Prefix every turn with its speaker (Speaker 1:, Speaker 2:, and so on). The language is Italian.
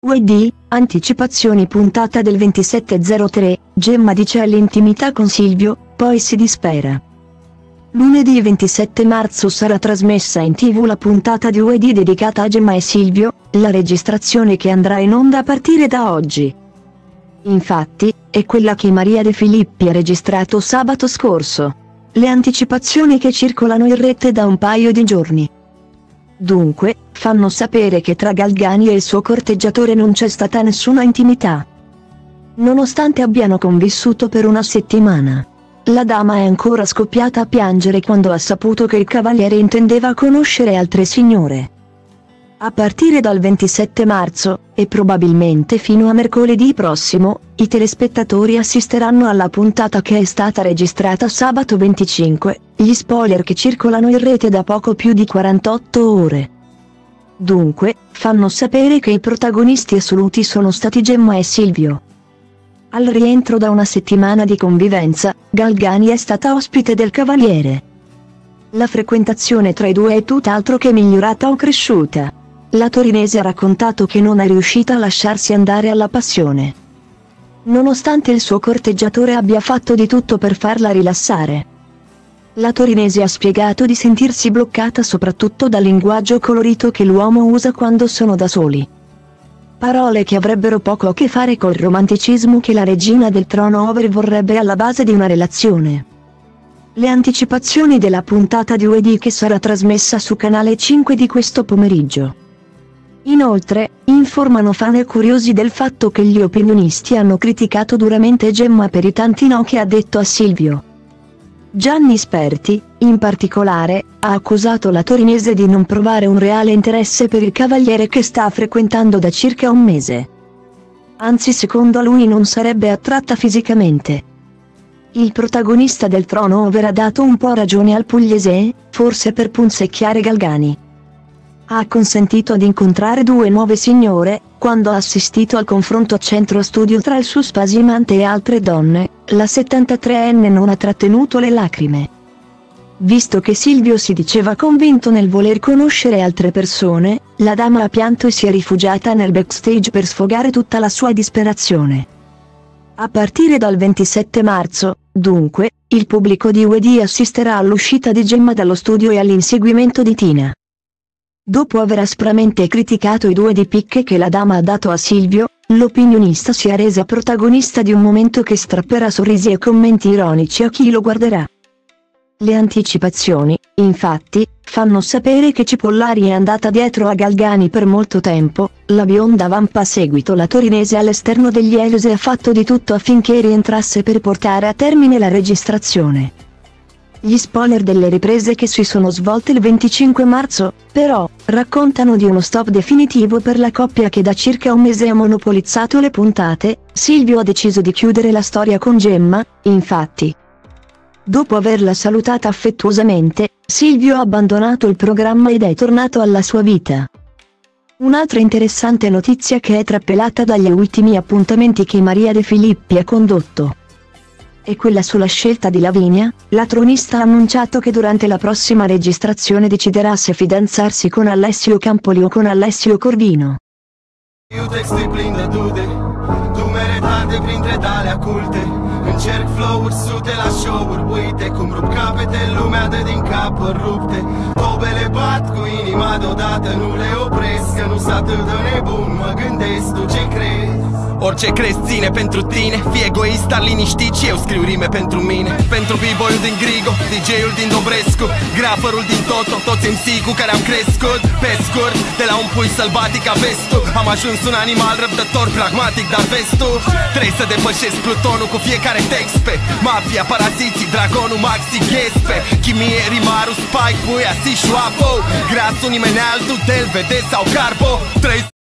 Speaker 1: UED, anticipazioni puntata del 27/03, Gemma dice all'intimità con Silvio, poi si dispera. Lunedì 27 marzo sarà trasmessa in TV la puntata di UED dedicata a Gemma e Silvio, la registrazione che andrà in onda a partire da oggi. Infatti, è quella che Maria De Filippi ha registrato sabato scorso. Le anticipazioni che circolano in rete da un paio di giorni. Dunque, fanno sapere che tra Galgani e il suo corteggiatore non c'è stata nessuna intimità. Nonostante abbiano convissuto per una settimana. La dama è ancora scoppiata a piangere quando ha saputo che il cavaliere intendeva conoscere altre signore. A partire dal 27 marzo, e probabilmente fino a mercoledì prossimo, i telespettatori assisteranno alla puntata che è stata registrata sabato 25, gli spoiler che circolano in rete da poco più di 48 ore. Dunque, fanno sapere che i protagonisti assoluti sono stati Gemma e Silvio. Al rientro da una settimana di convivenza, Galgani è stata ospite del cavaliere. La frequentazione tra i due è tutt'altro che migliorata o cresciuta. La torinese ha raccontato che non è riuscita a lasciarsi andare alla passione. Nonostante il suo corteggiatore abbia fatto di tutto per farla rilassare. La torinese ha spiegato di sentirsi bloccata soprattutto dal linguaggio colorito che l'uomo usa quando sono da soli. Parole che avrebbero poco a che fare col romanticismo che la regina del trono over vorrebbe alla base di una relazione. Le anticipazioni della puntata di UED che sarà trasmessa su Canale 5 di questo pomeriggio. Inoltre, informano fan e curiosi del fatto che gli opinionisti hanno criticato duramente Gemma per i tanti no che ha detto a Silvio. Gianni Sperti, in particolare, ha accusato la torinese di non provare un reale interesse per il cavaliere che sta frequentando da circa un mese. Anzi, secondo lui non sarebbe attratta fisicamente. Il protagonista del trono over ha dato un po' ragione al pugliese, forse per punzecchiare Galgani. Ha consentito di incontrare due nuove signore, quando ha assistito al confronto a centro studio tra il suo spasimante e altre donne, la 73enne non ha trattenuto le lacrime. Visto che Silvio si diceva convinto nel voler conoscere altre persone, la dama ha pianto e si è rifugiata nel backstage per sfogare tutta la sua disperazione. A partire dal 27 marzo, dunque, il pubblico di UED assisterà all'uscita di Gemma dallo studio e all'inseguimento di Tina. Dopo aver aspramente criticato i due di picche che la dama ha dato a Silvio, l'opinionista si è resa protagonista di un momento che strapperà sorrisi e commenti ironici a chi lo guarderà. Le anticipazioni, infatti, fanno sapere che Cipollari è andata dietro a Galgani per molto tempo, la bionda vampa a seguito la torinese all'esterno degli Helios e ha fatto di tutto affinché rientrasse per portare a termine la registrazione. Gli spoiler delle riprese che si sono svolte il 25 marzo, però, raccontano di uno stop definitivo per la coppia che da circa un mese ha monopolizzato le puntate. Silvio ha deciso di chiudere la storia con Gemma, infatti. Dopo averla salutata affettuosamente, Silvio ha abbandonato il programma ed è tornato alla sua vita. Un'altra interessante notizia che è trappelata dagli ultimi appuntamenti che Maria De Filippi ha condotto. E quella sulla scelta di Lavinia, la tronista ha annunciato che durante la prossima registrazione deciderà se fidanzarsi con Alessio Campoli o con Alessio Corvino.
Speaker 2: Eu textui plin de dude, tu meretate printre tale aculte. Încerc flow-uri sute la show-uri, uite cum rup capete, lumea dă din capări rupte. Tobele bat cu inima deodată, nu le opresc, că nu-s atât de nebun, mă gândesc, tu ce crezi? Orice crezi ține pentru tine, fii egoist, dar liniștit și eu scriu rime pentru mine. Pentru b-boy-ul din Grigo, DJ-ul din Dobrescu, graferul din Toto, toți MC cu care am crescut. Pe scurt, de la un pui sălbatic a vestul, am ajuns un animal răbdător, pragmatic, dar vestul. Trebuie să depășesc plutonul cu fiecare text pe mafia, paraziții, dragonul, maxi, ghespe chimie, rimarul, spike, puia, si, șoapo. Grasul nimeni altul, del, vede sau carbo.